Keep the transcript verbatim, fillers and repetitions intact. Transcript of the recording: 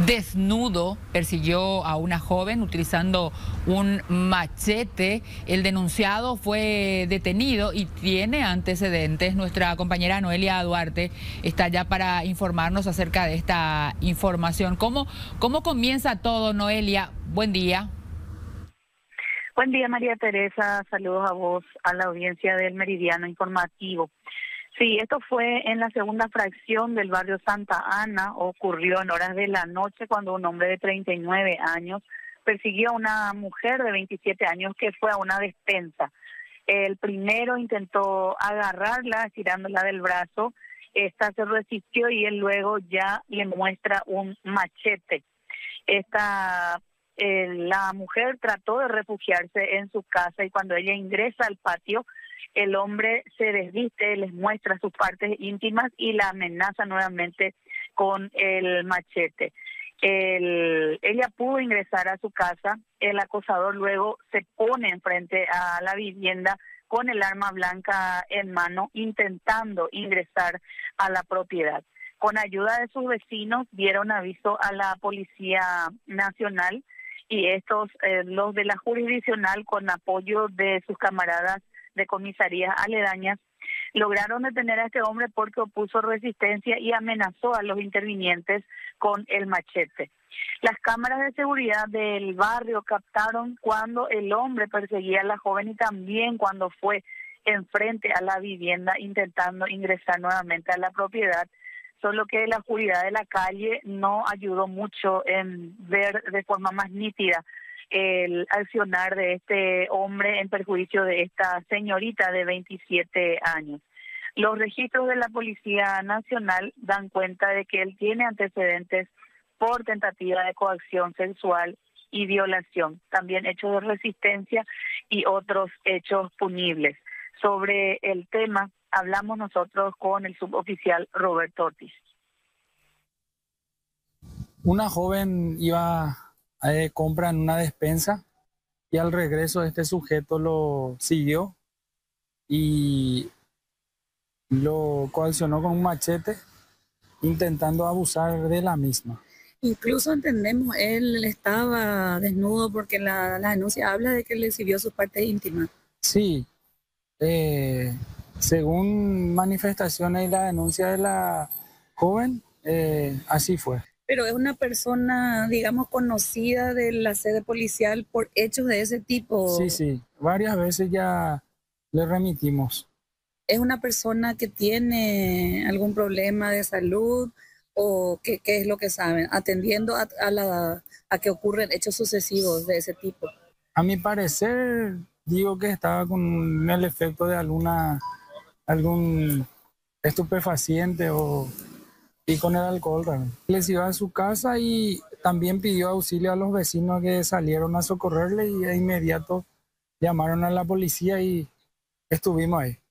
desnudo persiguió a una joven utilizando un machete. El denunciado fue detenido y tiene antecedentes. Nuestra compañera Noelia Duarte está ya para informarnos acerca de esta información. ¿Cómo, cómo comienza todo, Noelia? Buen día. Buen día, María Teresa. Saludos a vos, a la audiencia del Meridiano Informativo. Sí, esto fue en la segunda fracción del barrio Santa Ana. Ocurrió en horas de la noche cuando un hombre de treinta y nueve años persiguió a una mujer de veintisiete años que fue a una despensa. El primero intentó agarrarla, tirándola del brazo. Esta se resistió y él luego ya le muestra un machete. Esta Eh, la mujer trató de refugiarse en su casa y cuando ella ingresa al patio, el hombre se desviste, les muestra sus partes íntimas y la amenaza nuevamente con el machete. El, ella pudo ingresar a su casa, el acosador luego se pone enfrente a la vivienda con el arma blanca en mano, intentando ingresar a la propiedad. Con ayuda de sus vecinos dieron aviso a la Policía Nacional y estos, eh, los de la jurisdiccional, con apoyo de sus camaradas de comisarías aledañas, lograron detener a este hombre porque opuso resistencia y amenazó a los intervinientes con el machete. Las cámaras de seguridad del barrio captaron cuando el hombre perseguía a la joven y también cuando fue enfrente a la vivienda intentando ingresar nuevamente a la propiedad. Solo que la oscuridad de la calle no ayudó mucho en ver de forma más nítida el accionar de este hombre en perjuicio de esta señorita de veintisiete años. Los registros de la Policía Nacional dan cuenta de que él tiene antecedentes por tentativa de coacción sexual y violación, también hechos de resistencia y otros hechos punibles. Sobre el tema hablamos nosotros con el suboficial Roberto Ortiz. Una joven iba a comprar en una despensa y al regreso este sujeto lo siguió y lo coaccionó con un machete intentando abusar de la misma. Incluso entendemos, él estaba desnudo porque la, la denuncia habla de que le exhibió sus partes íntimas. Sí. Eh, según manifestaciones y la denuncia de la joven, eh, así fue. Pero es una persona, digamos, conocida de la sede policial por hechos de ese tipo. Sí, sí, varias veces ya le remitimos. ¿Es una persona que tiene algún problema de salud o qué, qué es lo que saben, atendiendo a, a, la, a que ocurren hechos sucesivos de ese tipo? A mi parecer, digo que estaba con el efecto de alguna algún estupefaciente o y con el alcohol realmente. Les iba a su casa y también pidió auxilio a los vecinos que salieron a socorrerle y de inmediato llamaron a la policía y estuvimos ahí.